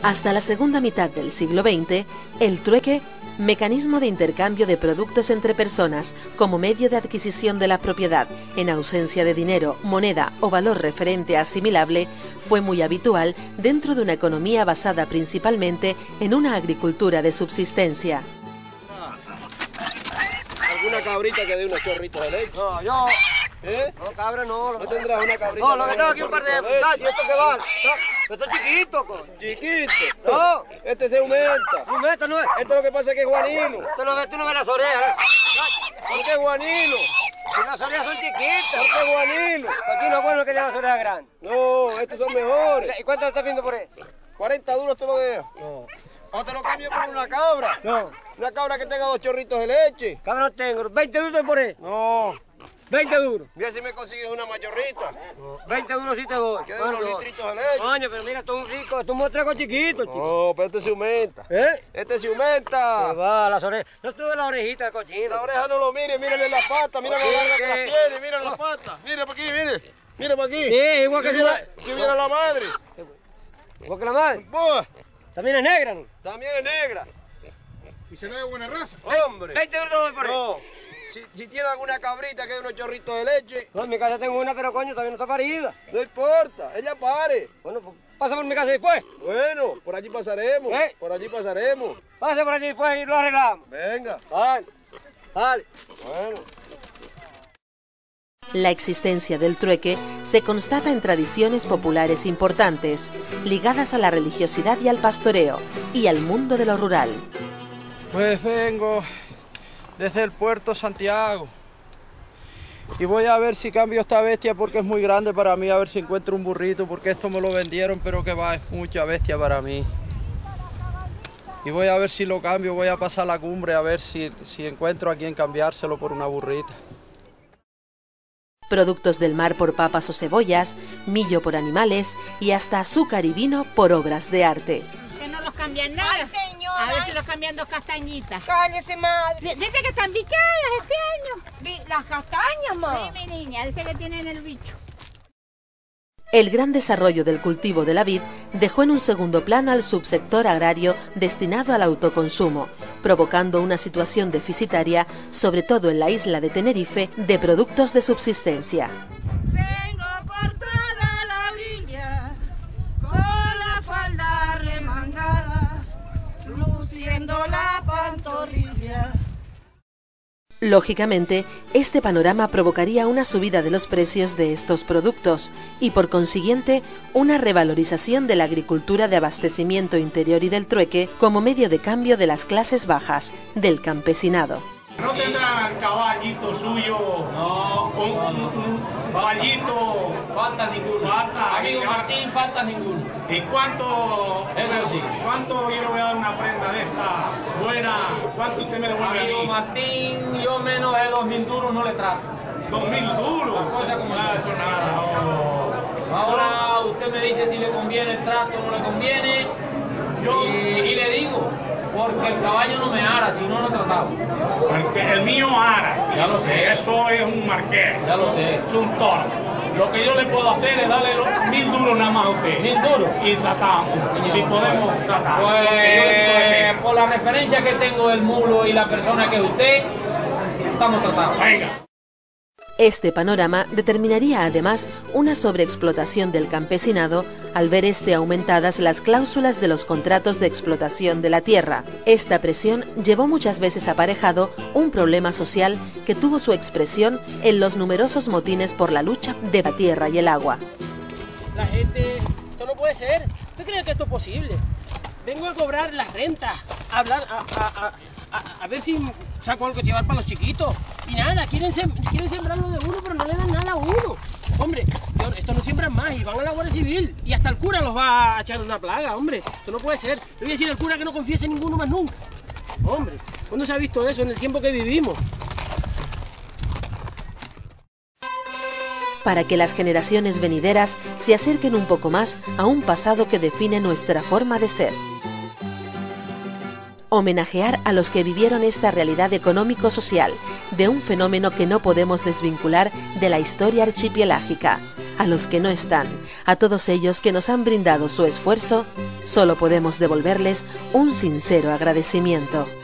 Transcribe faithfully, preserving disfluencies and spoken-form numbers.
Hasta la segunda mitad del siglo veinte, el trueque, mecanismo de intercambio de productos entre personas como medio de adquisición de la propiedad en ausencia de dinero, moneda o valor referente asimilable, fue muy habitual dentro de una economía basada principalmente en una agricultura de subsistencia. ¿Alguna cabrita que dé unos chorritos de leche? No, yo... ¿Eh? No, cabra no. ¿No tendrás una cabrita? No, lo que tengo aquí un par de muchachos. ¿Y esto qué vale? No, esto es chiquito, coño. Chiquito. No. Este se aumenta. No, esto no es. Esto lo que pasa es que es guanilo. Esto no, tú no ves las orejas. ¿Por qué guanilo? Si las orejas son chiquitas. ¿Por qué guanilo? Aquí no es bueno que tengan las orejas grandes. No, estos son mejores. ¿Y cuánto estás viendo por ahí? cuarenta duros te lo dejo. No. O te lo cambio por una cabra. No. Una cabra que tenga dos chorritos de leche. Cabra no tengo. veinte duros por ahí. No. veinte duros. Mira si me consigues una machorrita. No. veinte duros sí te doy. Que de unos litritos de leche. Coño, pero mira, esto es un rico. Esto es un mostreco chiquito, chico. No, pero este se aumenta. ¿Eh? Este se aumenta. Que va, las orejas. No tuve la orejita de cochino. La oreja no lo mire, mírale la pata, mira lo larga que la tiene, mira la pata. Mira para aquí, mire. Mira para aquí. Sí, igual que si si viera, si viera la madre. Igual que la madre. Buah. También es negra, ¿no? También es negra. ¿Y se ve de buena raza? Hombre. veinte duros por ahí. No. Si, si tiene alguna cabrita que dé unos chorritos de leche. No, en mi casa tengo una, pero coño, todavía no está parida. No importa, ella pare. Bueno, pues pasa por mi casa después. Bueno, por allí pasaremos. ¿Eh? Por allí pasaremos. Pase por allí después y lo arreglamos. Venga. Dale, dale. Bueno. La existencia del trueque se constata en tradiciones populares importantes, ligadas a la religiosidad y al pastoreo, y al mundo de lo rural. Pues vengo desde el puerto Santiago y voy a ver si cambio esta bestia porque es muy grande para mí, a ver si encuentro un burrito, porque esto me lo vendieron, pero que va, es mucha bestia para mí. Y voy a ver si lo cambio, voy a pasar la cumbre a ver si, si encuentro a quien cambiárselo por una burrita. Productos del mar por papas o cebollas, millo por animales y hasta azúcar y vino por obras de arte. Que no los cambian nada. Ay, señora. A ver si los cambian dos castañitas. Cállese, madre. Dice que están bichadas este año. Vi- Las castañas, ma. Sí, mi niña, dice que tienen el bicho. El gran desarrollo del cultivo de la vid dejó en un segundo plano al subsector agrario destinado al autoconsumo, provocando una situación deficitaria, sobre todo en la isla de Tenerife, de productos de subsistencia. Vengo por toda la orilla, con la falda remangada, luciendo la pantorrilla. Lógicamente, este panorama provocaría una subida de los precios de estos productos y, por consiguiente, una revalorización de la agricultura de abastecimiento interior y del trueque como medio de cambio de las clases bajas, del campesinado. ¿No tendrá el caballito suyo? No, un, un, un caballito. Falta ninguno. Falta. Amigo Martín, falta ninguno. ¿Y cuánto? Eso sí. ¿Cuánto yo le voy a dar una prenda de esta buena? ¿Cuánto usted me devuelve Amigo a mí? Martín, yo menos de dos mil duros no le trato. ¿Dos mil duros? La cosa como Ah, son. eso nada. No. Ahora usted me dice si le conviene el trato o no le conviene. Yo- Y, y le digo, porque el caballo no me ara, si no lo trataba. Porque el mío ara. Ya lo sé. Eso es un marqués. Ya lo sé. Es un toro. Lo que yo le puedo hacer es darle los mil duros nada más a usted. Mil duros. Y tratamos. Si podemos tratar. Lo que yo Pues le puedo por la referencia que tengo del mulo y la persona que es usted, estamos tratados. Venga. Este panorama determinaría además una sobreexplotación del campesinado al ver este aumentadas las cláusulas de los contratos de explotación de la tierra. Esta presión llevó muchas veces aparejado un problema social que tuvo su expresión en los numerosos motines por la lucha de la tierra y el agua. La gente, esto no puede ser. ¿Usted cree que esto es posible? Vengo a cobrar las rentas, a hablar, a, a, a, a, a ver si saco algo que llevar para los chiquitos. Y nada, quieren, sem quieren sembrarlo de uno, pero no le dan nada a uno. Hombre, yo, esto no siembran más y van a la Guardia Civil. Y hasta el cura los va a echar una plaga, hombre. Esto no puede ser. Le voy a decir al cura que no confiese en ninguno más nunca. Hombre, ¿cuándo se ha visto eso en el tiempo que vivimos? Para que las generaciones venideras se acerquen un poco más a un pasado que define nuestra forma de ser. Homenajear a los que vivieron esta realidad económico-social de un fenómeno que no podemos desvincular de la historia archipelágica, A los que no están, a todos ellos que nos han brindado su esfuerzo, solo podemos devolverles un sincero agradecimiento.